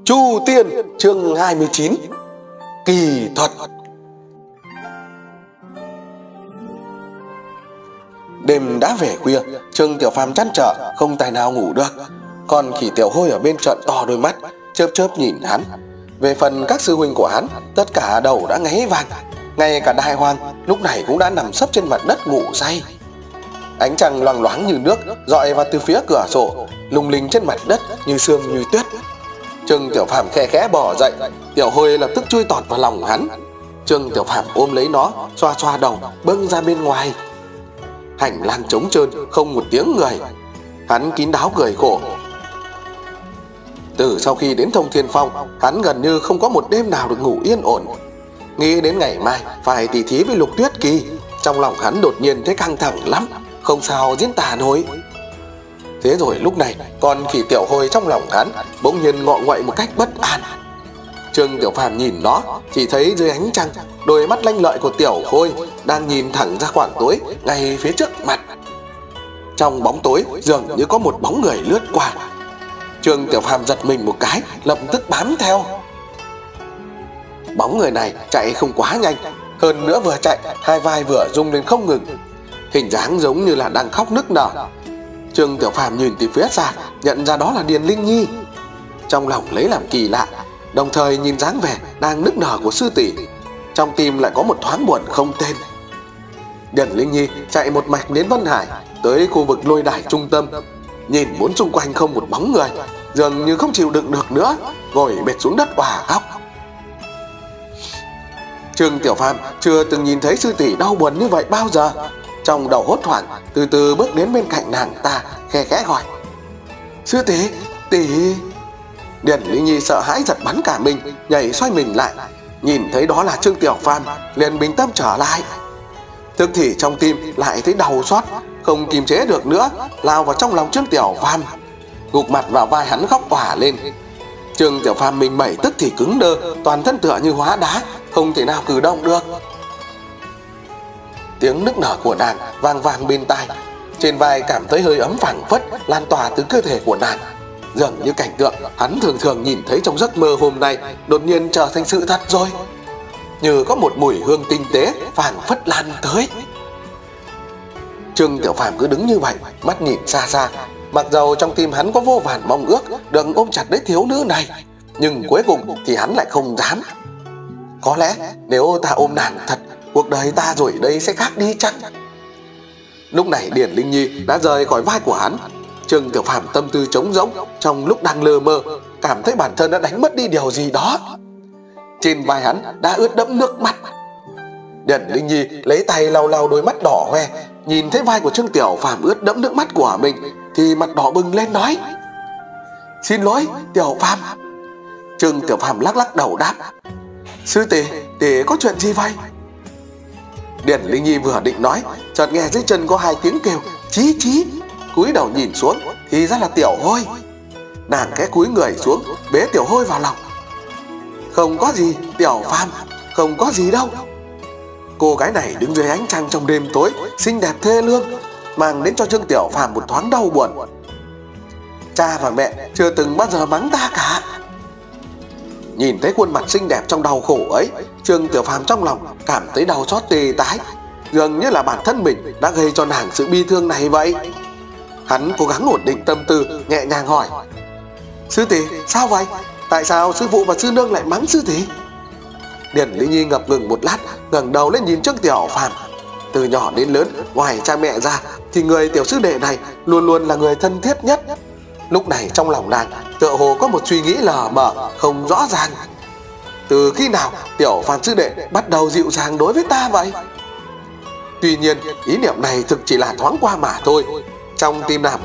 Chu Tiên chương 29. Kỳ thuật. Đêm đã về khuya, Trương Tiểu Phàm trăn trở không tài nào ngủ được. Còn Khỉ Tiểu Hôi ở bên trận to đôi mắt, chớp chớp nhìn hắn. Về phần các sư huynh của hắn, tất cả đầu đã ngáy vàng. Ngay cả Đại Hoàng lúc này cũng đã nằm sấp trên mặt đất ngủ say. Ánh trăng loang loáng như nước rọi vào từ phía cửa sổ, lung linh trên mặt đất như sương như tuyết. Trương Tiểu Phàm khe khẽ bò dậy, Tiểu Hôi lập tức chui tọt vào lòng hắn. Trương Tiểu Phàm ôm lấy nó, xoa xoa đầu, bâng ra bên ngoài. Hành lang trống trơn, không một tiếng người. Hắn kín đáo cười khổ. Từ sau khi đến Thông Thiên Phong, hắn gần như không có một đêm nào được ngủ yên ổn. Nghĩ đến ngày mai phải tỉ thí với Lục Tuyết Kỳ, trong lòng hắn đột nhiên thấy căng thẳng lắm, không sao diễn tả nổi. Thế rồi lúc này, con Khỉ Tiểu Hôi trong lòng hắn bỗng nhiên ngọ nguậy một cách bất an. Trương Tiểu Phàm nhìn nó, chỉ thấy dưới ánh trăng, đôi mắt lanh lợi của Tiểu Hôi đang nhìn thẳng ra khoảng tối ngay phía trước mặt. Trong bóng tối dường như có một bóng người lướt qua. Trương Tiểu Phàm giật mình một cái, lập tức bám theo. Bóng người này chạy không quá nhanh, hơn nữa vừa chạy, hai vai vừa rung lên không ngừng, hình dáng giống như là đang khóc nức nở. Trương Tiểu Phàm nhìn từ phía xa, nhận ra đó là Điền Linh Nhi. Trong lòng lấy làm kỳ lạ, đồng thời nhìn dáng vẻ đang nức nở của sư tỷ, trong tim lại có một thoáng buồn không tên. Điền Linh Nhi chạy một mạch đến Vân Hải, tới khu vực lôi đài trung tâm, nhìn bốn xung quanh không một bóng người, dường như không chịu đựng được nữa, ngồi bệt xuống đất òa khóc. Trương Tiểu Phàm chưa từng nhìn thấy sư tỷ đau buồn như vậy bao giờ. Trong đầu hốt hoảng, từ từ bước đến bên cạnh nàng ta, khe khẽ gọi: "Sư tỷ, tỷ." Điền Linh Nhi sợ hãi giật bắn cả mình, nhảy xoay mình lại, nhìn thấy đó là Trương Tiểu Phàm, liền bình tâm trở lại. Tức thì trong tim lại thấy đau xót, không kiềm chế được nữa, lao vào trong lòng Trương Tiểu Phàm, gục mặt vào vai hắn khóc òa lên. Trương Tiểu Phàm mình mẩy tức thì cứng đơ, toàn thân tựa như hóa đá, không thể nào cử động được. Tiếng nức nở của nàng vang vang bên tai, trên vai cảm thấy hơi ấm phảng phất lan tỏa từ cơ thể của nàng, dường như cảnh tượng hắn thường thường nhìn thấy trong giấc mơ hôm nay đột nhiên trở thành sự thật rồi, như có một mùi hương tinh tế phảng phất lan tới. Trương Tiểu Phàm cứ đứng như vậy, mắt nhìn xa xa, mặc dầu trong tim hắn có vô vàn mong ước được ôm chặt lấy thiếu nữ này, nhưng cuối cùng thì hắn lại không dám. Có lẽ nếu ta ôm nàng thật, cuộc đời ta rồi đây sẽ khác đi chăng? Lúc này Điền Linh Nhi đã rời khỏi vai của hắn. Trương Tiểu Phàm tâm tư trống rỗng, trong lúc đang lơ mơ, cảm thấy bản thân đã đánh mất đi điều gì đó. Trên vai hắn đã ướt đẫm nước mắt. Điền Linh Nhi lấy tay lau lau đôi mắt đỏ hoe, nhìn thấy vai của Trương Tiểu Phàm ướt đẫm nước mắt của mình thì mặt đỏ bừng lên nói: "Xin lỗi Tiểu Phàm." Trương Tiểu Phàm lắc lắc đầu đáp: "Sư tỷ, tỷ có chuyện gì vậy?" Điền Linh Nhi vừa định nói, chợt nghe dưới chân có hai tiếng kêu chí chí. Cúi đầu nhìn xuống thì ra là Tiểu Hôi. Nàng khẽ cúi người xuống, bế Tiểu Hôi vào lòng. "Không có gì Tiểu Phàm, không có gì đâu." Cô gái này đứng dưới ánh trăng trong đêm tối, xinh đẹp thê lương, mang đến cho Trương Tiểu Phàm một thoáng đau buồn. Cha và mẹ chưa từng bao giờ mắng ta cả. Nhìn thấy khuôn mặt xinh đẹp trong đau khổ ấy, Trương Tiểu Phàm trong lòng cảm thấy đau xót tê tái, dường như là bản thân mình đã gây cho nàng sự bi thương này vậy. Hắn cố gắng ổn định tâm tư, nhẹ nhàng hỏi: "Sư tỷ, sao vậy? Tại sao sư phụ và sư nương lại mắng sư tỷ?" Điền Linh Nhi ngập ngừng một lát, ngẩng đầu lên nhìn Trương Tiểu Phàm. Từ nhỏ đến lớn, ngoài cha mẹ ra thì người tiểu sư đệ này luôn luôn là người thân thiết nhất. Lúc này trong lòng nàng tựa hồ có một suy nghĩ lờ mờ, không rõ ràng. Từ khi nào Tiểu Phàm sư đệ bắt đầu dịu dàng đối với ta vậy? Tuy nhiên ý niệm này thực chỉ là thoáng qua mà thôi. Trong tim nàng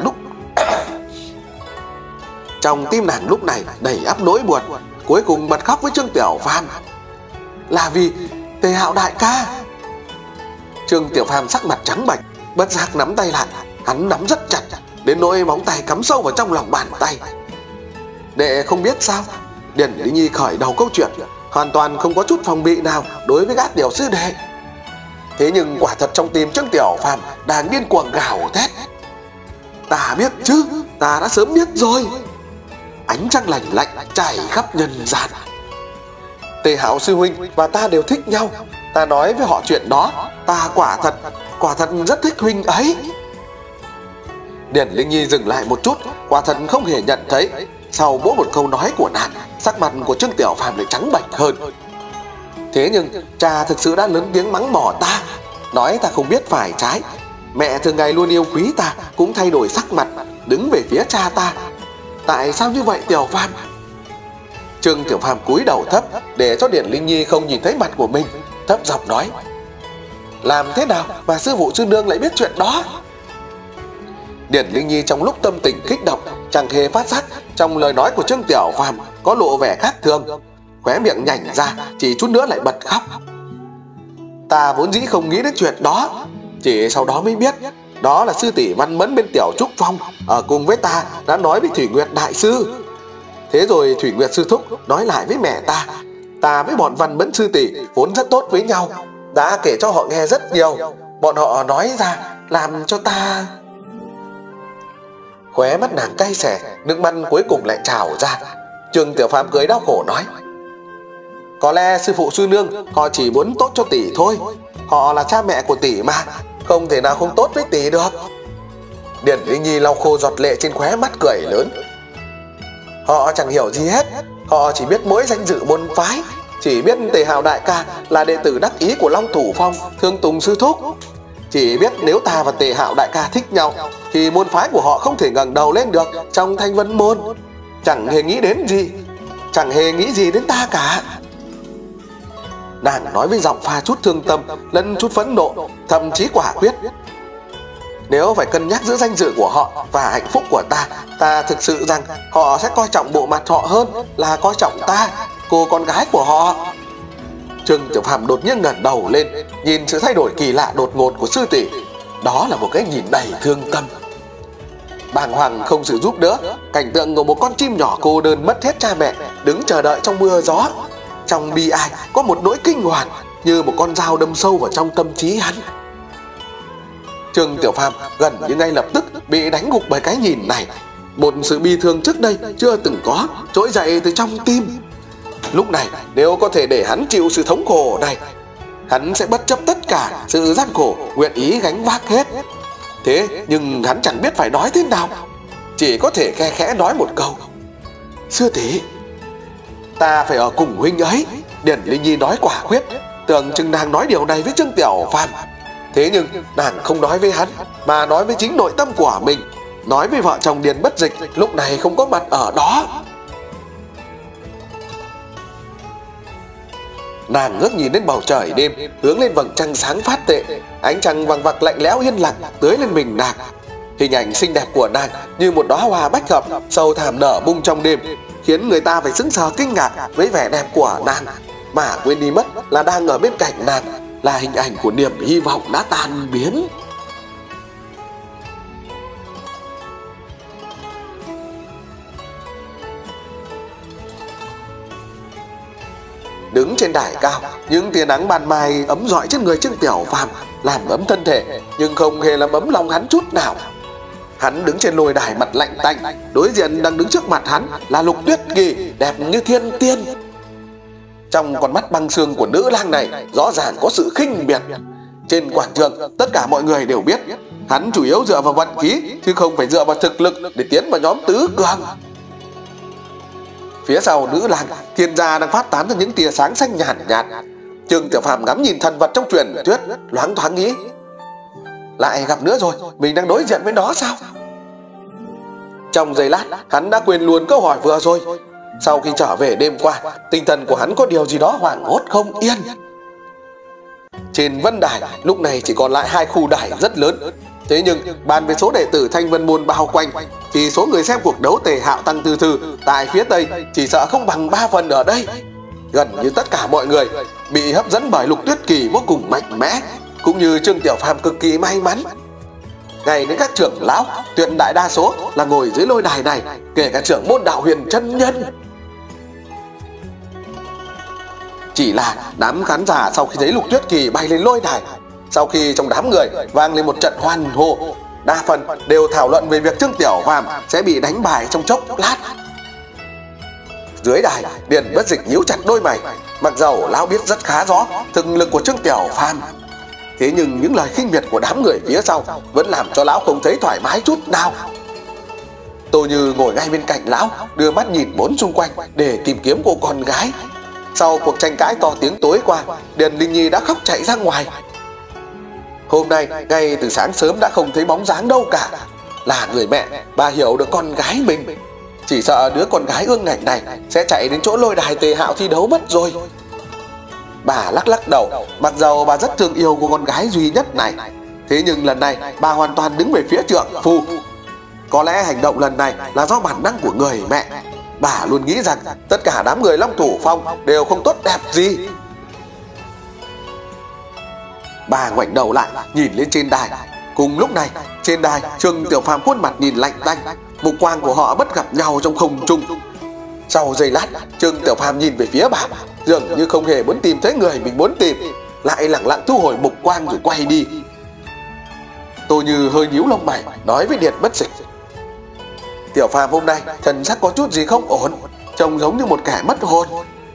lúc này đầy ắp nỗi buồn, cuối cùng bật khóc với Trương Tiểu Phàm. "Là vì Tề Hạo đại ca." Trương Tiểu Phàm sắc mặt trắng bệch, bất giác nắm tay lại. Hắn nắm rất chặt, đến nỗi móng tay cắm sâu vào trong lòng bàn tay. "Đệ không biết sao?" Điền Linh Nhi khởi đầu câu chuyện, hoàn toàn không có chút phòng bị nào đối với gã tiểu sư đệ. Thế nhưng quả thật trong tim Trương Tiểu Phàm đang điên cuồng gào thét: "Ta biết chứ, ta đã sớm biết rồi." ánh trăng lành lạnh trải khắp nhân gian. Tề Hạo sư huynh và ta đều thích nhau. Ta nói với họ chuyện đó, ta quả thật rất thích huynh ấy. Điển Linh Nhi dừng lại một chút, quả thật không hề nhận thấy sau mỗi một câu nói của nàng, sắc mặt của Trương Tiểu Phàm lại trắng bệch hơn. Thế nhưng cha thực sự đã lớn tiếng mắng mỏ ta, nói ta không biết phải trái. Mẹ thường ngày luôn yêu quý ta cũng thay đổi sắc mặt, đứng về phía cha ta. Tại sao như vậy Tiểu Phàm? Trương Tiểu Phàm cúi đầu thấp để cho Điển Linh Nhi không nhìn thấy mặt của mình, thấp giọng nói: làm thế nào mà sư phụ sư nương lại biết chuyện đó? Điển Linh Nhi trong lúc tâm tình kích động chẳng hề phát giác trong lời nói của Trương Tiểu Phàm có lộ vẻ khác thường, khóe miệng nhảnh ra, chỉ chút nữa lại bật khóc. Ta vốn dĩ không nghĩ đến chuyện đó, chỉ sau đó mới biết đó là sư tỷ Văn Mẫn bên Tiểu Trúc Phong ở cùng với ta đã nói với Thủy Nguyệt đại sư. Thế rồi Thủy Nguyệt sư thúc nói lại với mẹ ta với bọn Văn Mẫn sư tỷ vốn rất tốt với nhau, đã kể cho họ nghe rất nhiều. Bọn họ nói ra làm cho ta... Khóe mắt nàng cay xè, nước mắt cuối cùng lại trào ra. Trương Tiểu Phàm cười đau khổ nói: có lẽ sư phụ sư nương họ chỉ muốn tốt cho tỷ thôi. Họ là cha mẹ của tỷ mà, không thể nào không tốt với tỷ được. Điển Linh Nhi lau khô giọt lệ trên khóe mắt cười lớn: họ chẳng hiểu gì hết. Họ chỉ biết mỗi danh dự môn phái, chỉ biết Tề Hạo đại ca là đệ tử đắc ý của Long Thủ Phong Thương Tùng sư thúc. Chỉ biết nếu ta và Tề Hạo đại ca thích nhau thì môn phái của họ không thể ngẩng đầu lên được trong Thanh Vân môn. Chẳng hề nghĩ gì đến ta cả. Nàng nói với giọng pha chút thương tâm lẫn chút phẫn nộ, thậm chí quả quyết: nếu phải cân nhắc giữa danh dự của họ và hạnh phúc của ta thực sự rằng họ sẽ coi trọng bộ mặt họ hơn là coi trọng ta, cô con gái của họ. Trương Tiểu Phàm đột nhiên ngẩng đầu lên, nhìn sự thay đổi kỳ lạ đột ngột của sư tỷ. Đó là một cái nhìn đầy thương tâm. Bàng hoàng không sự giúp đỡ, cảnh tượng của một con chim nhỏ cô đơn mất hết cha mẹ, đứng chờ đợi trong mưa gió. Trong bi ai có một nỗi kinh hoàng như một con dao đâm sâu vào trong tâm trí hắn. Trương Tiểu Phàm gần như ngay lập tức bị đánh gục bởi cái nhìn này. Một sự bi thương trước đây chưa từng có trỗi dậy từ trong tim. Lúc này nếu có thể để hắn chịu sự thống khổ này, hắn sẽ bất chấp tất cả sự gian khổ, nguyện ý gánh vác hết. Thế nhưng hắn chẳng biết phải nói thế nào, chỉ có thể khe khẽ nói một câu: sư tỷ, ta phải ở cùng huynh ấy. Điển Linh Nhi nói quả quyết, tưởng chừng nàng nói điều này với Trương Tiểu Phàm. Thế nhưng nàng không nói với hắn, mà nói với chính nội tâm của mình, nói với vợ chồng Điền Bất Dịch lúc này không có mặt ở đó. Nàng ngước nhìn lên bầu trời đêm, hướng lên vầng trăng sáng phát tệ. Ánh trăng vằng vặc lạnh lẽo yên lặng tưới lên mình nàng. Hình ảnh xinh đẹp của nàng như một đóa hoa bách hợp sâu thẳm nở bung trong đêm, khiến người ta phải sững sờ kinh ngạc với vẻ đẹp của nàng, mà quên đi mất là đang ở bên cạnh nàng là hình ảnh của niềm hy vọng đã tan biến. Đứng trên đài cao, những tia nắng ban mai ấm rọi trên người Trương Tiểu Phàm làm ấm thân thể, nhưng không hề làm ấm lòng hắn chút nào. Hắn đứng trên lôi đài mặt lạnh tanh, đối diện đang đứng trước mặt hắn là Lục Tuyết Kỳ đẹp như thiên tiên. Trong con mắt băng xương của nữ lang này rõ ràng có sự khinh biệt. Trên quảng trường tất cả mọi người đều biết hắn chủ yếu dựa vào vận khí chứ không phải dựa vào thực lực để tiến vào nhóm tứ cường. Phía sau nữ lang, thiên gia đang phát tán ra những tia sáng xanh nhàn nhạt. Trương Tiểu Phàm ngắm nhìn thần vật trong truyền thuyết, loáng thoáng nghĩ: lại gặp nữa rồi, mình đang đối diện với nó sao? Trong giây lát, hắn đã quên luôn câu hỏi vừa rồi. Sau khi trở về đêm qua, tinh thần của hắn có điều gì đó hoảng hốt không yên. Trên vân đài lúc này chỉ còn lại 2 khu đài rất lớn. Thế nhưng bàn về số đệ tử Thanh Vân môn bao quanh thì số người xem cuộc đấu Tề Hạo Tăng Tư Thư tại phía tây chỉ sợ không bằng 3 phần ở đây. Gần như tất cả mọi người bị hấp dẫn bởi Lục Tuyết Kỳ vô cùng mạnh mẽ, cũng như Trương Tiểu Phàm cực kỳ may mắn. Ngay đến các trưởng lão, tuyệt đại đa số là ngồi dưới lôi đài này, kể cả trưởng môn đạo Huyền chân nhân. Chỉ là đám khán giả sau khi thấy Lục Tuyết Kỳ bay lên lôi đài, sau khi trong đám người vang lên một trận hoan hô, đa phần đều thảo luận về việc Trương Tiểu Phàm sẽ bị đánh bại trong chốc lát. Dưới đài, Điền Bất Dịch nhíu chặt đôi mày. Mặc dầu lão biết rất khá rõ thực lực của Trương Tiểu Phàm, thế nhưng những lời khinh miệt của đám người phía sau vẫn làm cho lão không thấy thoải mái chút nào. Tô Như ngồi ngay bên cạnh lão, đưa mắt nhìn bốn xung quanh để tìm kiếm cô con gái. Sau cuộc tranh cãi to tiếng tối qua, Điền Linh Nhi đã khóc chạy ra ngoài. Hôm nay ngay từ sáng sớm đã không thấy bóng dáng đâu cả. Là người mẹ, bà hiểu được con gái mình. Chỉ sợ đứa con gái ương ngạnh này sẽ chạy đến chỗ lôi đài Tề Hạo thi đấu mất rồi. Bà lắc lắc đầu, mặc dầu bà rất thương yêu của con gái duy nhất này, thế nhưng lần này bà hoàn toàn đứng về phía trượng phu. Có lẽ hành động lần này là do bản năng của người mẹ. Bà luôn nghĩ rằng tất cả đám người Long Thủ Phong đều không tốt đẹp gì. Bà ngoảnh đầu lại nhìn lên trên đài. Cùng lúc này trên đài, Trương Tiểu Phàm khuôn mặt nhìn lạnh tanh, mục quang của họ bất gặp nhau trong không trung. Sau giây lát, Trương Tiểu Phàm nhìn về phía bà, dường như không hề muốn tìm thấy người mình muốn tìm, lại lẳng lặng thu hồi mục quang rồi quay đi. Tô Như hơi nhíu lông mày nói với Điền Bất Dịch: Tiểu Phàm hôm nay thần sắc có chút gì không ổn, trông giống như một kẻ mất hồn.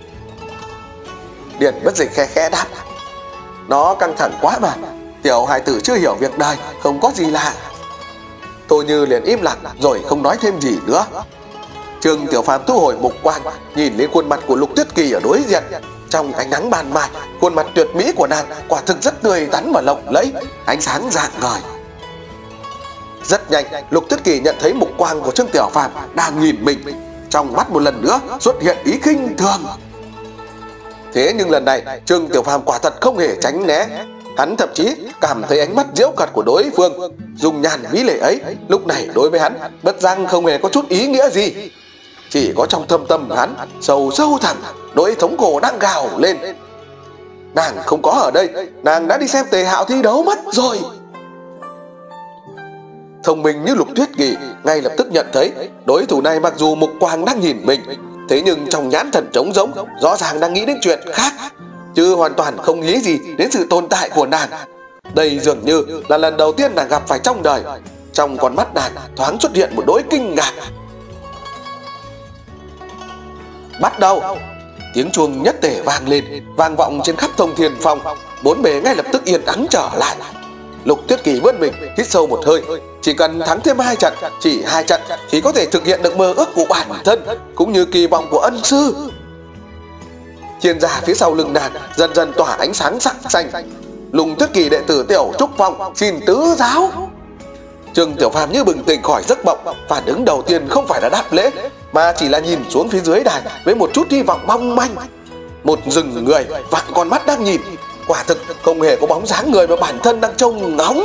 Điền Bất Dịch khe khẽ đáp: Nó căng thẳng quá mà, tiểu hài tử chưa hiểu việc đời, không có gì lạ. Tô Như liền im lặng rồi không nói thêm gì nữa. Trương Tiểu Phàm thu hồi mục quang, nhìn lên khuôn mặt của Lục Tuyết Kỳ ở đối diện. Trong ánh nắng ban mai, khuôn mặt tuyệt mỹ của nàng quả thực rất tươi tắn và lộng lẫy, ánh sáng rạng ngời. Rất nhanh, Lục Tuyết Kỳ nhận thấy mục quang của Trương Tiểu Phàm đang nhìn mình. Trong mắt một lần nữa xuất hiện ý khinh thường. Thế nhưng lần này Trương Tiểu Phàm quả thật không hề tránh né. Hắn thậm chí cảm thấy ánh mắt giễu cợt của đối phương, dùng nhàn mỹ lệ ấy lúc này đối với hắn bất giác không hề có chút ý nghĩa gì. Chỉ có trong thâm tâm hắn sâu sâu thẳm nỗi thống khổ đang gào lên. Nàng không có ở đây, nàng đã đi xem Tề Hạo thi đấu mất rồi. Thông minh như Lục Tuyết Kỳ ngay lập tức nhận thấy đối thủ này mặc dù mục quang đang nhìn mình, thế nhưng trong nhãn thần trống rỗng rõ ràng đang nghĩ đến chuyện khác, chứ hoàn toàn không nghĩ gì đến sự tồn tại của nàng. Đây dường như là lần đầu tiên nàng gặp phải trong đời. Trong con mắt nàng thoáng xuất hiện một nỗi kinh ngạc. Bắt đầu, tiếng chuông nhất tề vang lên, vang vọng trên khắp Thông Thiên Phong. Bốn bề ngay lập tức yên ắng trở lại. Lục Tuyết Kỳ vươn mình hít sâu một hơi. Chỉ cần thắng thêm 2 trận, chỉ 2 trận thì có thể thực hiện được mơ ước của bản thân cũng như kỳ vọng của ân sư. Thiên gia phía sau lưng nàng dần dần tỏa ánh sáng sắc xanh. Lục Tuyết Kỳ đệ tử Tiểu Trúc Phong xin tứ giáo. Trương Tiểu Phàm như bừng tỉnh khỏi giấc mộng, phản ứng đầu tiên không phải là đáp lễ, mà chỉ là nhìn xuống phía dưới đài với một chút hy vọng mong manh. Một rừng người vạn con mắt đang nhìn, quả thực không hề có bóng dáng người mà bản thân đang trông ngóng.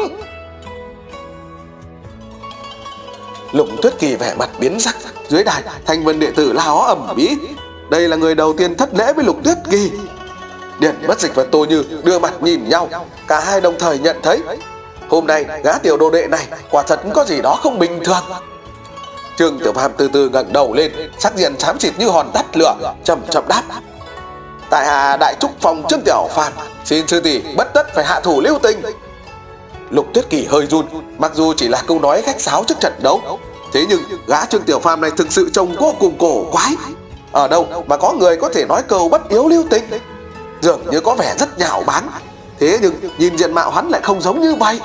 Lục Tuyết Kỳ vẻ mặt biến sắc. Dưới đài, Thanh Vân đệ tử la ó ầm ĩ. Đây là người đầu tiên thất lễ với Lục Tuyết Kỳ. Điền Bất Dịch và Tô Như đưa mặt nhìn nhau, cả hai đồng thời nhận thấy hôm nay gã tiểu đồ đệ này quả thật có gì đó không bình thường. Trương Tiểu Phàm từ từ ngẩng đầu lên, sắc diện xám xịt như hòn tắt lửa, chậm chậm đáp: Tại hạ Đại Trúc Phong Trương Tiểu Phàm, xin sư tỷ bất tất phải hạ thủ lưu tình. Lục Tuyết Kỳ hơi run, mặc dù chỉ là câu nói khách sáo trước trận đấu, thế nhưng gã Trương Tiểu Phàm này thực sự trông vô cùng cổ quái. Ở đâu mà có người có thể nói câu bất yếu lưu tình? Dường như có vẻ rất nhạo báng, thế nhưng nhìn diện mạo hắn lại không giống như vậy.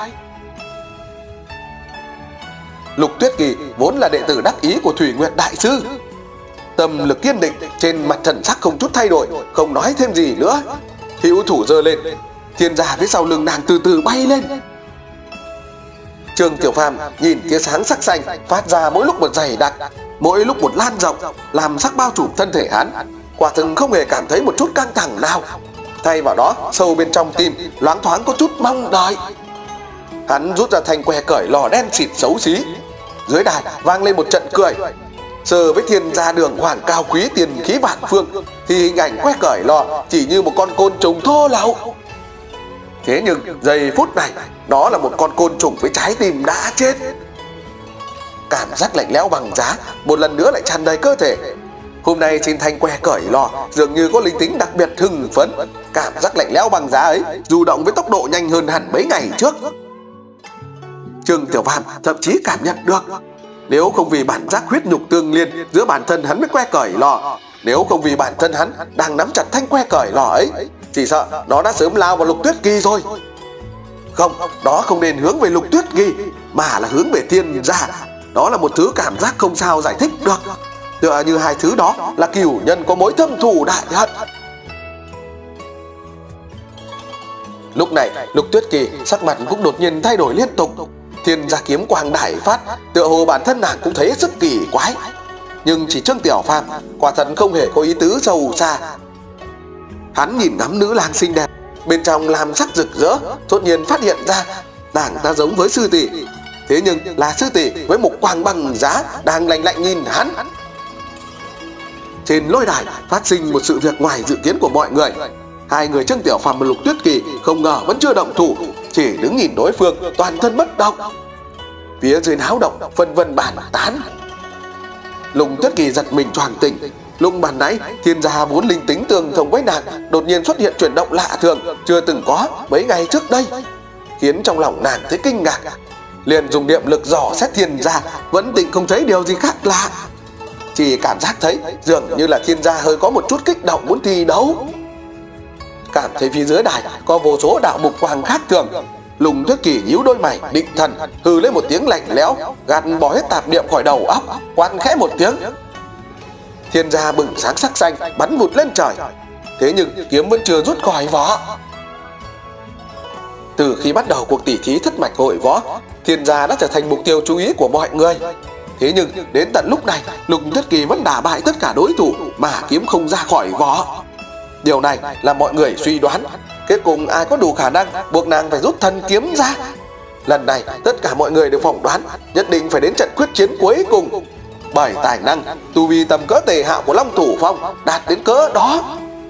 Lục Tuyết Kỳ vốn là đệ tử đắc ý của Thủy Nguyệt Đại Sư, tâm lực kiên định, trên mặt thần sắc không chút thay đổi, không nói thêm gì nữa. Hữu thủ giơ lên, thiên gia phía sau lưng nàng từ từ bay lên. Trương Tiểu Phàm nhìn tia sáng sắc xanh phát ra mỗi lúc một dày đặc, mỗi lúc một lan rộng, làm sắc bao trùm thân thể hắn. Quả thực không hề cảm thấy một chút căng thẳng nào, thay vào đó sâu bên trong tim loáng thoáng có chút mong đợi. Hắn rút ra thanh que cởi lò đen xịt xấu xí. Dưới đài vang lên một trận cười. Sờ với thiên gia đường hoàng cao quý tiền khí vạn phương thì hình ảnh que cởi lò chỉ như một con côn trùng thô lậu. Thế nhưng giây phút này đó là một con côn trùng với trái tim đã chết. Cảm giác lạnh lẽo bằng giá một lần nữa lại tràn đầy cơ thể. Hôm nay trên thanh que cởi lò dường như có linh tính đặc biệt hưng phấn. Cảm giác lạnh lẽo bằng giá ấy du động với tốc độ nhanh hơn hẳn mấy ngày trước. Trương Tiểu Phàm thậm chí cảm nhận được, nếu không vì bản giác huyết nhục tương liên giữa bản thân hắn với que cởi lò, Nếu không vì bản thân hắn đang nắm chặt thanh que cởi lò ấy, chỉ sợ nó đã sớm lao vào Lục Tuyết Kỳ rồi. Không, đó không nên hướng về Lục Tuyết Kỳ, mà là hướng về Thiên Gia. Đó là một thứ cảm giác không sao giải thích được, tựa như hai thứ đó là cửu nhân có mối thâm thù đại hận. Lúc này Lục Tuyết Kỳ sắc mặt cũng đột nhiên thay đổi liên tục. Thiên Gia kiếm quang đại phát, tựa hồ bản thân nàng cũng thấy hết sức kỳ quái. Nhưng chỉ Trương Tiểu Phàm quả thật không hề có ý tứ sâu xa. Hắn nhìn ngắm nữ lang xinh đẹp bên trong làm sắc rực rỡ, đột nhiên phát hiện ra nàng ta giống với sư tỷ. Thế nhưng là sư tỷ với một quang bằng giá đang lạnh lạnh nhìn hắn. Trên lôi đài phát sinh một sự việc ngoài dự kiến của mọi người. Hai người Trương Tiểu Phàm và Lục Tuyết Kỳ không ngờ vẫn chưa động thủ, chỉ đứng nhìn đối phương toàn thân bất động. Phía dưới náo động phân vân bàn tán. Lục Tuyết Kỳ giật mình choàng tỉnh. Lúc ban nãy Thiên Gia vốn linh tính tương thông với nàng đột nhiên xuất hiện chuyển động lạ thường chưa từng có mấy ngày trước đây, khiến trong lòng nàng thấy kinh ngạc. Liền dùng niệm lực dò xét Thiên Gia, vẫn định không thấy điều gì khác lạ, chỉ cảm giác thấy dường như là Thiên Gia hơi có một chút kích động muốn thi đấu. Cảm thấy phía dưới đài có vô số đạo mục quang khác thường. Lục Tuyết Kỳ nhíu đôi mày định thần, hừ lên một tiếng lạnh lẽo, gạt bỏ hết tạp niệm khỏi đầu óc, quát khẽ một tiếng. Thiên Gia bừng sáng sắc xanh bắn vụt lên trời. Thế nhưng kiếm vẫn chưa rút khỏi vỏ. Từ khi bắt đầu cuộc tỉ thí thất mạch hội võ, Thiên Gia đã trở thành mục tiêu chú ý của mọi người. Thế nhưng đến tận lúc này, Lục Tuyết Kỳ vẫn đả bại tất cả đối thủ mà kiếm không ra khỏi vỏ. Điều này làm mọi người suy đoán kết cục ai có đủ khả năng buộc nàng phải rút thần kiếm ra. Lần này tất cả mọi người đều phỏng đoán nhất định phải đến trận quyết chiến cuối cùng, bởi tài năng tu vi tầm cỡ Tề Hạo của Long Thủ Phong đạt đến cỡ đó.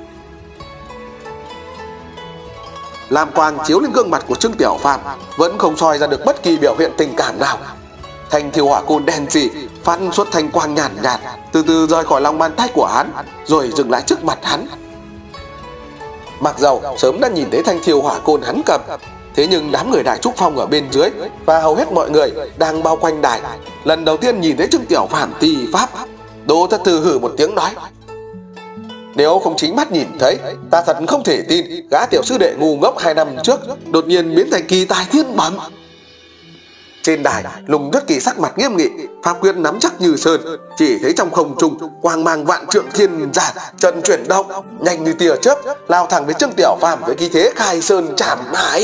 Lam quang chiếu lên gương mặt của Trương Tiểu Phàm, vẫn không soi ra được bất kỳ biểu hiện tình cảm nào. Thanh thiêu hỏa côn đen sì phát xuất thanh quang nhàn nhạt, từ từ rời khỏi lòng bàn tay của hắn, rồi dừng lại trước mặt hắn. Mặc dầu sớm đã nhìn thấy thanh thiêu hỏa côn hắn cầm, thế nhưng đám người Đại Trúc Phong ở bên dưới và hầu hết mọi người đang bao quanh đài lần đầu tiên nhìn thấy Trương Tiểu Phàm thi pháp. Đỗ Thất Thư hừ một tiếng nói: nếu không chính mắt nhìn thấy, ta thật không thể tin gã tiểu sư đệ ngu ngốc 2 năm trước đột nhiên biến thành kỳ tài thiên bẩm. Trên đài, Lục Tuyết Kỳ sắc mặt nghiêm nghị, pháp quyết nắm chắc như sơn, chỉ thấy trong không trung quang mang vạn trượng thiên giả trận chuyển động, nhanh như tia chớp lao thẳng với Trương Tiểu Phàm với khí thế khai sơn chảm hải.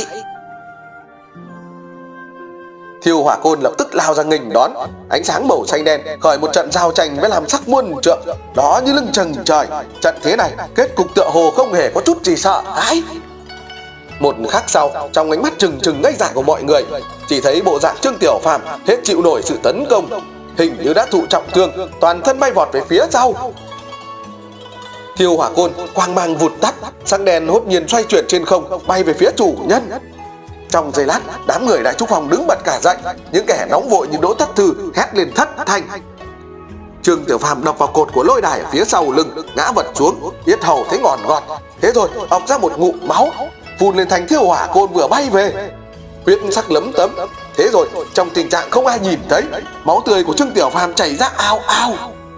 Thiêu hỏa côn lập tức lao ra nghênh đón, ánh sáng màu xanh đen khởi một trận giao tranh với làm sắc muôn trượng, đó như lưng chừng trời. Trận thế này kết cục tựa hồ không hề có chút gì sợ hãi. Một khắc sau, trong ánh mắt trừng trừng ngây dại của mọi người, chỉ thấy bộ dạng Trương Tiểu Phàm hết chịu nổi sự tấn công, hình như đã thụ trọng thương, toàn thân bay vọt về phía sau. Thiêu hỏa côn quang mang vụt tắt, sắc đen hốt nhiên xoay chuyển trên không, bay về phía chủ nhân. Trong giây lát, đám người Đại Trúc Phong đứng bật cả dậy, những kẻ nóng vội như Đỗ Thất Thư hét lên thất thanh. Trương Tiểu Phàm đập vào cột của lôi đài ở phía sau lưng, ngã vật xuống, yết hầu thấy ngòn ngọt. Thế rồi ọc ra một ngụm máu, phun lên thành thiêu hỏa côn vừa bay về, huyết sắc lấm tấm. Thế rồi trong tình trạng không ai nhìn thấy, máu tươi của Trương Tiểu Phàm chảy ra ao ao.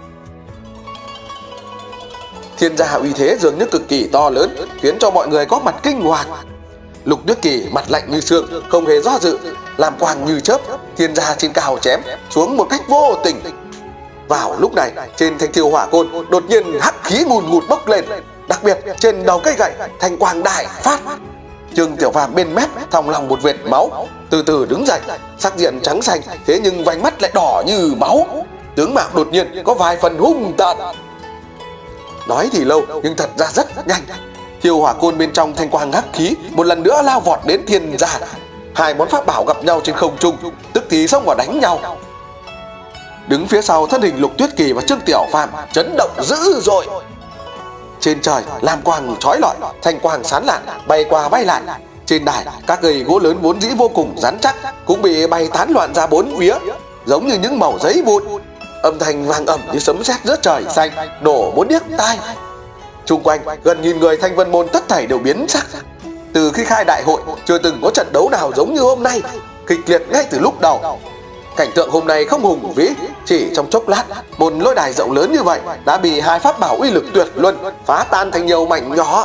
Thiên Gia uy thế dường như cực kỳ to lớn, khiến cho mọi người có mặt kinh hoàng. Lục Tuyết Kỳ mặt lạnh như xương, không hề do dự, làm quang như chớp, Thiên Gia trên cao chém xuống một cách vô tình. Vào lúc này, trên thanh thiêu hỏa côn đột nhiên hắc khí ngùn ngụt bốc lên, đặc biệt trên đầu cây gậy thanh quang đại phát. Trương Tiểu Phàm bên mép thòng lòng một vệt máu, từ từ đứng dậy, sắc diện trắng xanh, thế nhưng vành mắt lại đỏ như máu, tướng mạo đột nhiên có vài phần hung tợn. Nói thì lâu nhưng thật ra rất nhanh, thiêu hỏa côn bên trong thanh quang hắc khí một lần nữa lao vọt đến Thiên Gia. Hai món pháp bảo gặp nhau trên không trung, tức thì xông vào đánh nhau. Đứng phía sau thân hình Lục Tuyết Kỳ và Trương Tiểu Phàm chấn động dữ dội. Trên trời lam quang chói lọi, thanh quang sáng lạn bay qua bay lại. Trên đài, các cây gỗ lớn vốn dĩ vô cùng rắn chắc cũng bị bay tán loạn ra bốn phía, giống như những mẩu giấy vụn. Âm thanh vang ầm như sấm sét giữa trời xanh, nổ muốn điếc tai. Xung quanh gần nghìn người Thanh Vân Môn tất thảy đều biến sắc. Từ khi khai đại hội chưa từng có trận đấu nào giống như hôm nay, kịch liệt ngay từ lúc đầu. Cảnh tượng hôm nay không hùng vĩ, chỉ trong chốc lát, một lôi đài rộng lớn như vậy đã bị hai pháp bảo uy lực tuyệt luân phá tan thành nhiều mảnh nhỏ.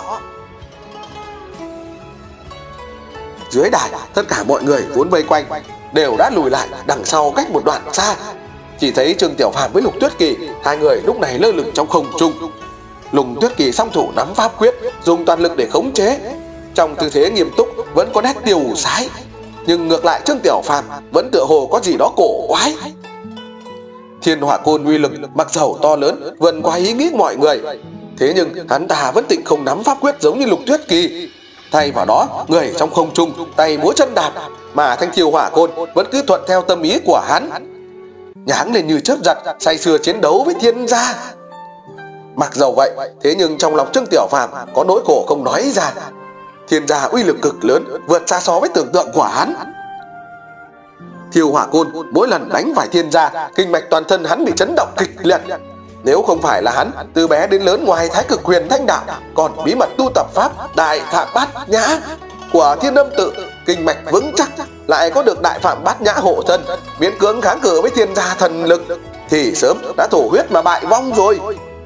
Dưới đài, tất cả mọi người vốn vây quanh đều đã lùi lại đằng sau cách một đoạn xa. Chỉ thấy Trương Tiểu Phàm với Lục Tuyết Kỳ, hai người lúc này lơ lửng trong không trung. Lục Tuyết Kỳ song thủ nắm pháp quyết, dùng toàn lực để khống chế. Trong tư thế nghiêm túc vẫn có nét tiêu sái, nhưng ngược lại Trương Tiểu Phàm vẫn tựa hồ có gì đó cổ quái. Thiên Hỏa Côn uy lực mặc dầu to lớn vượt qua ý nghĩ mọi người, thế nhưng hắn ta vẫn tịnh không nắm pháp quyết giống như Lục Tuyết Kỳ. Thay vào đó, người trong không trung tay múa chân đạp, mà thanh Thiêu Hỏa Côn vẫn cứ thuận theo tâm ý của hắn, nháng lên như chớp giật, say sưa chiến đấu với thiên gia. Mặc dầu vậy, thế nhưng trong lòng Trương Tiểu Phàm có nỗi khổ không nói ra. Thiên gia uy lực cực lớn, vượt xa so với tưởng tượng của hắn. Thiêu Hỏa Côn mỗi lần đánh phải thiên gia, kinh mạch toàn thân hắn bị chấn động kịch liệt. Nếu không phải là hắn từ bé đến lớn ngoài Thái Cực Huyền Thanh Đạo còn bí mật tu tập pháp Đại Phạm Bát Nhã của Thiên Âm Tự, kinh mạch vững chắc, lại có được Đại Phạm Bát Nhã hộ thân, miễn cưỡng kháng cự với thiên gia thần lực, thì sớm đã thổ huyết mà bại vong rồi.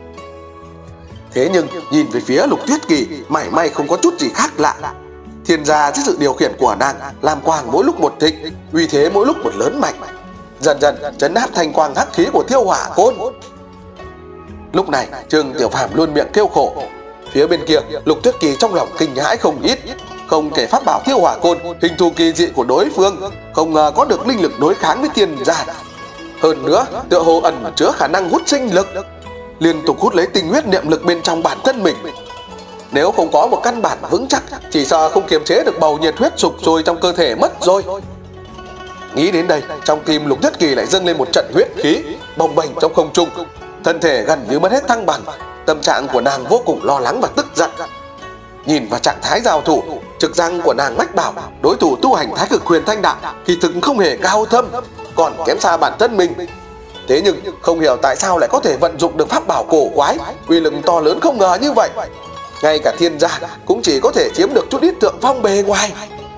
Thế nhưng nhìn về phía Lục Tuyết Kỳ, mảy may không có chút gì khác lạ. Thiên gia dưới sự điều khiển của nàng, làm quang mỗi lúc một thịnh, uy thế mỗi lúc một lớn mạnh, dần dần trấn áp thanh quang hắc khí của Thiêu Hỏa Côn. Lúc này Trương Tiểu Phàm luôn miệng kêu khổ. Phía bên kia, Lục Tuyết Kỳ trong lòng kinh hãi không ít. Không kể pháp bảo Thiêu Hỏa Côn, hình thù kỳ dị của đối phương không ngờ có được linh lực đối kháng với thiên gia. Hơn nữa, tựa hồ ẩn chứa khả năng hút sinh lực, liên tục hút lấy tinh huyết niệm lực bên trong bản thân mình. Nếu không có một căn bản vững chắc, chỉ sợ không kiềm chế được bầu nhiệt huyết sục sôi trong cơ thể mất rồi. Nghĩ đến đây, trong tim Lục Tuyết Kỳ lại dâng lên một trận huyết khí bồng bềnh trong không trung, thân thể gần như mất hết thăng bằng. Tâm trạng của nàng vô cùng lo lắng và tức giận. Nhìn vào trạng thái giao thủ, trực giác của nàng mách bảo đối thủ tu hành Thái Cực Huyền Thanh Đạo kỳ thực không hề cao thâm, còn kém xa bản thân mình. Thế nhưng không hiểu tại sao lại có thể vận dụng được pháp bảo cổ quái uy lực to lớn không ngờ như vậy. Ngay cả thiên gia cũng chỉ có thể chiếm được chút ít thượng phong bề ngoài.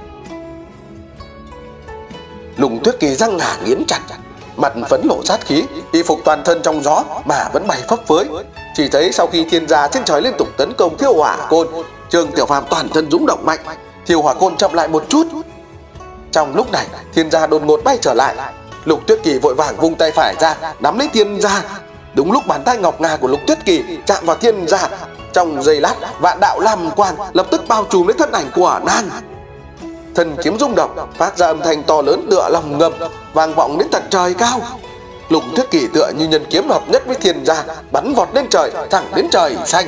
Lục Tuyết Kỳ răng ngà nghiến chặt, mặt phấn lộ sát khí, y phục toàn thân trong gió mà vẫn bay phấp phới. Chỉ thấy sau khi thiên gia trên trời liên tục tấn công Thiêu Hỏa Côn, Trương Tiểu Phàm toàn thân rung động mạnh, Thiêu Hỏa Côn chậm lại một chút. Trong lúc này, thiên gia đột ngột bay trở lại. Lục Tuyết Kỳ vội vàng vung tay phải ra nắm lấy thiên gia. Đúng lúc bàn tay ngọc ngà của Lục Tuyết Kỳ chạm vào thiên gia, trong giây lát, vạn đạo lam quang lập tức bao trùm lấy thân ảnh của nàng. Thân kiếm rung động, phát ra âm thanh to lớn tựa lòng ngầm, vang vọng đến tận trời cao. Lục Tuyết Kỳ tựa như nhân kiếm hợp nhất với thiên gia, bắn vọt lên trời, thẳng đến trời xanh.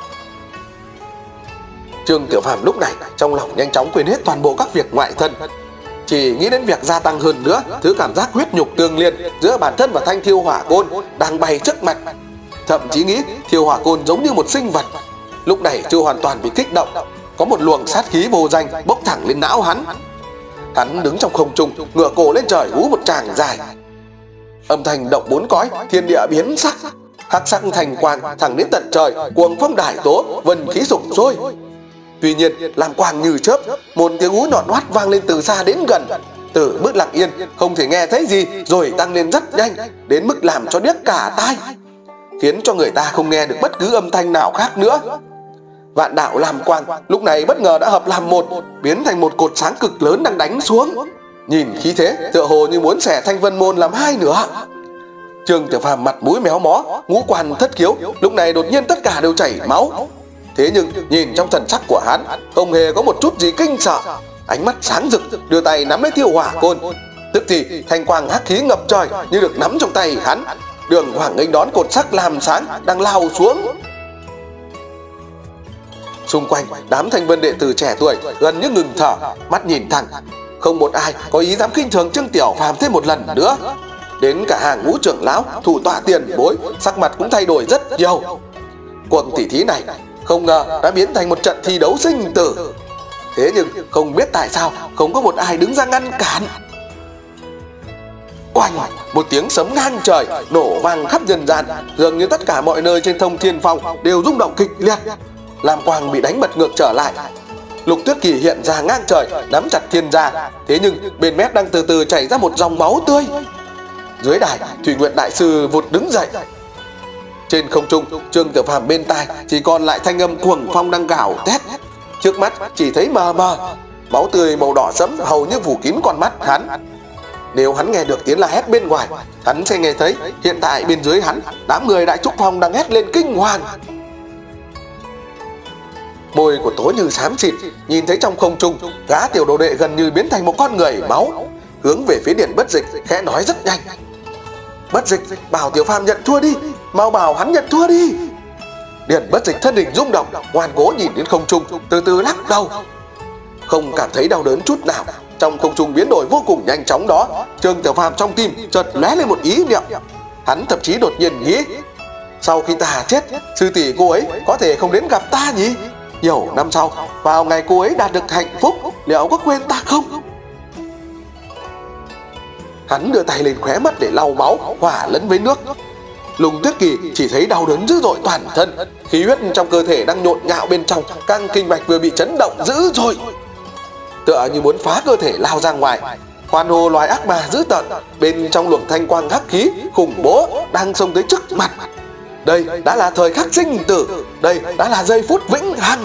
Trương Tiểu Phàm lúc này trong lòng nhanh chóng quên hết toàn bộ các việc ngoại thân, chỉ nghĩ đến việc gia tăng hơn nữa thứ cảm giác huyết nhục tương liên giữa bản thân và thanh Thiêu Hỏa Côn đang bày trước mặt. Thậm chí nghĩ Thiêu Hỏa Côn giống như một sinh vật. Lúc này chưa hoàn toàn bị kích động, có một luồng sát khí vô danh bốc thẳng lên não hắn. Hắn đứng trong không trung, ngửa cổ lên trời hú một tràng dài. Âm thanh động bốn cõi, thiên địa biến sắc, hắc sắc thành quang thẳng đến tận trời, cuồng phong đại tố, vân khí sục sôi. Tuy nhiên làm quang như chớp, một tiếng hú nhọn hoắt vang lên từ xa đến gần, từ mức lặng yên không thể nghe thấy gì rồi tăng lên rất nhanh đến mức làm cho điếc cả tai, khiến cho người ta không nghe được bất cứ âm thanh nào khác nữa. Vạn đạo làm quang lúc này bất ngờ đã hợp làm một, biến thành một cột sáng cực lớn đang đánh xuống. Nhìn khí thế tựa hồ như muốn xẻ Thanh Vân Môn làm hai nửa. Trương Tiểu Phàm mặt mũi méo mó, ngũ quan thất khiếu, lúc này đột nhiên tất cả đều chảy máu. Thế nhưng nhìn trong thần sắc của hắn không hề có một chút gì kinh sợ, ánh mắt sáng rực, đưa tay nắm lấy Thiêu Hỏa Côn. Tức thì thanh quang hắc khí ngập trời như được nắm trong tay hắn, đường hoàng nghênh đón cột sắc làm sáng đang lao xuống. Xung quanh đám Thanh Vân đệ tử trẻ tuổi gần như ngừng thở, mắt nhìn thẳng, không một ai có ý dám khinh thường Trương Tiểu Phàm thêm một lần nữa. Đến cả hàng ngũ trưởng lão, thủ tọa tiền bối, sắc mặt cũng thay đổi rất nhiều. Cuộc tỉ thí này không ngờ đã biến thành một trận thi đấu sinh tử. Thế nhưng không biết tại sao không có một ai đứng ra ngăn cản. Oanh, một tiếng sấm ngang trời nổ vang khắp nhân gian, dường như tất cả mọi nơi trên Thông Thiên Phong đều rung động kịch liệt. Lam quang bị đánh bật ngược trở lại. Lục Tuyết Kỳ hiện ra ngang trời nắm chặt thiên gia, thế nhưng bên mép đang từ từ chảy ra một dòng máu tươi. Dưới đài, Thủy Nguyệt đại sư vụt đứng dậy. Trên không trung, Trương Tiểu Phàm bên tai chỉ còn lại thanh âm cuồng phong đang gào thét. Trước mắt chỉ thấy mờ mờ, máu tươi màu đỏ sẫm hầu như phủ kín con mắt hắn. Nếu hắn nghe được tiếng la hét bên ngoài, hắn sẽ nghe thấy hiện tại bên dưới hắn, đám người Đại Trúc Phong đang hét lên kinh hoàng. Môi của Tố Như xám xịt, nhìn thấy trong không trung, gã tiểu đồ đệ gần như biến thành một con người máu, hướng về phía Điền Bất Dịch khẽ nói rất nhanh: Bất Dịch, bảo Tiểu Phàm nhận thua đi, mau bảo hắn nhận thua đi. Điền Bất Dịch thân hình rung động, ngoan cố nhìn đến không trung, từ từ lắc đầu. Không cảm thấy đau đớn chút nào. Trong không trung biến đổi vô cùng nhanh chóng đó, Trương Tiểu Phàm trong tim chợt lóe lên một ý niệm. Hắn thậm chí đột nhiên nghĩ, sau khi ta chết, sư tỷ cô ấy có thể không đến gặp ta nhỉ? Nhiều năm sau, vào ngày cô ấy đạt được hạnh phúc, liệu có quên ta không? Hắn đưa tay lên khóe mắt để lau máu hòa lẫn với nước. Lùng Tuyết Kỳ chỉ thấy đau đớn dữ dội toàn thân, khí huyết trong cơ thể đang nhộn nhạo bên trong, căng kinh mạch vừa bị chấn động dữ dội, tựa như muốn phá cơ thể lao ra ngoài. Hoan hô loài ác ma dữ tợn, bên trong luồng thanh quang hắc khí khủng bố đang xông tới trước mặt. Đây đã là thời khắc sinh tử, đây đã là giây phút vĩnh hằng.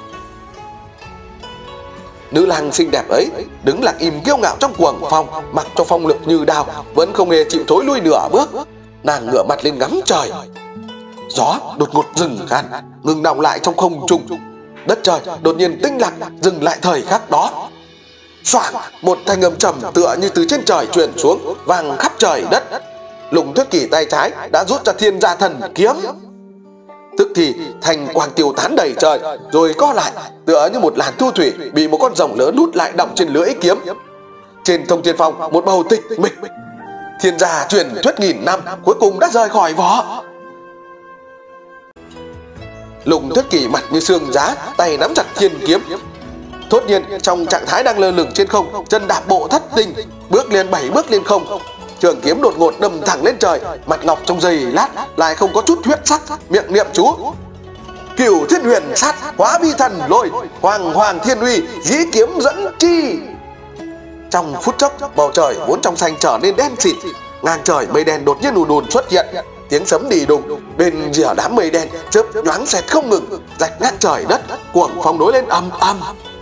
Nữ lang xinh đẹp ấy đứng lặng im kiêu ngạo trong cuồng phong, mặc cho phong lực như đao, vẫn không hề chịu thối lui nửa bước. Nàng ngửa mặt lên ngắm trời. Gió đột ngột dừng hẳn, ngừng đọng lại trong không trung. Đất trời đột nhiên tĩnh lặng, dừng lại thời khắc đó. Xoảng, một thanh âm trầm tựa như từ trên trời truyền xuống, vang khắp trời đất. Lùng Tuyết Kỳ tay trái đã rút ra Thiên Gia Thần Kiếm. Tức thì thanh quang tiêu tán đầy trời, rồi co lại, tựa như một làn thu thủy bị một con rồng lớn hút lại đọng trên lưỡi kiếm. Trên Thông Thiên Phong một bầu tịch mịch. Thiên gia truyền thuyết nghìn năm cuối cùng đã rời khỏi vỏ. Lùng Tuyết Kỳ mặt như xương giá, tay nắm chặt thiên kiếm. Thốt nhiên trong trạng thái đang lơ lửng trên không, chân đạp bộ thất tinh, bước liền 7 bước lên không. Trường kiếm đột ngột đâm thẳng lên trời, mặt ngọc trong giây lát lại không có chút huyết sắc, miệng niệm chú: Cửu Thiên Huyền Sát, hóa vi thần lôi, hoàng hoàng thiên uy, dĩ kiếm dẫn chi. Trong phút chốc, bầu trời vốn trong xanh trở nên đen xịt, ngang trời mây đen đột nhiên ùn ùn xuất hiện, tiếng sấm đì đùng, bên rìa đám mây đen chớp nhoáng xẹt không ngừng, rạch nát trời đất, cuồng phong đối lên ầm ầm.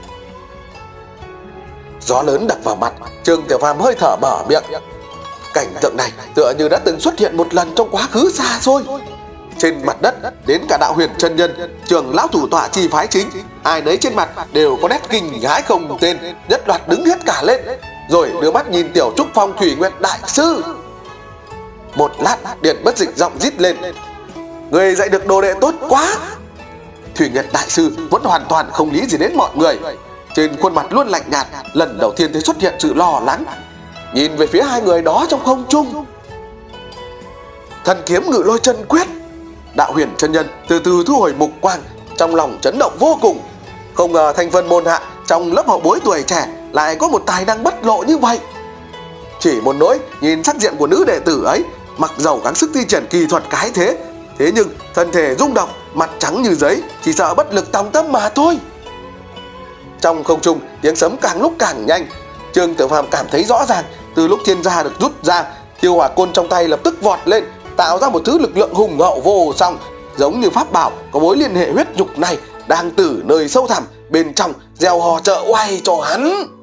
Gió lớn đập vào mặt, Trương Tiểu Phàm hơi thở mở miệng. Cảnh tượng này tựa như đã từng xuất hiện một lần trong quá khứ xa xôi. Trên mặt đất, đến cả Đạo Huyền chân nhân, trưởng lão thủ tọa chi phái chính, ai nấy trên mặt đều có nét kinh hãi không tên, nhất loạt đứng hết cả lên, rồi đưa mắt nhìn Tiểu Trúc Phong Thủy Nguyệt đại sư. Một lát, Điền Bất Dịch giọng rít lên: Người dạy được đồ đệ tốt quá. Thủy Nguyệt đại sư vẫn hoàn toàn không lý gì đến mọi người, trên khuôn mặt luôn lạnh nhạt, lần đầu tiên thấy xuất hiện sự lo lắng, nhìn về phía hai người đó trong không trung. Thần kiếm Ngự Lôi Chân Quyết. Đạo Huyền chân nhân từ từ thu hồi mục quang, trong lòng chấn động vô cùng. Không ngờ thành phần môn hạ trong lớp hậu bối tuổi trẻ lại có một tài năng bất lộ như vậy. Chỉ một nỗi nhìn sắc diện của nữ đệ tử ấy, mặc dầu gắng sức thi triển kỳ thuật cái thế, thế nhưng thân thể rung động, mặt trắng như giấy, chỉ sợ bất lực tòng tâm mà thôi. Trong không trung, tiếng sấm càng lúc càng nhanh. Trương Tiểu Phàm cảm thấy rõ ràng, từ lúc thiên gia được rút ra, Thiêu Hỏa Côn trong tay lập tức vọt lên, tạo ra một thứ lực lượng hùng hậu vô song, giống như pháp bảo có mối liên hệ huyết nhục này đang từ nơi sâu thẳm bên trong gieo hò trợ oai cho hắn.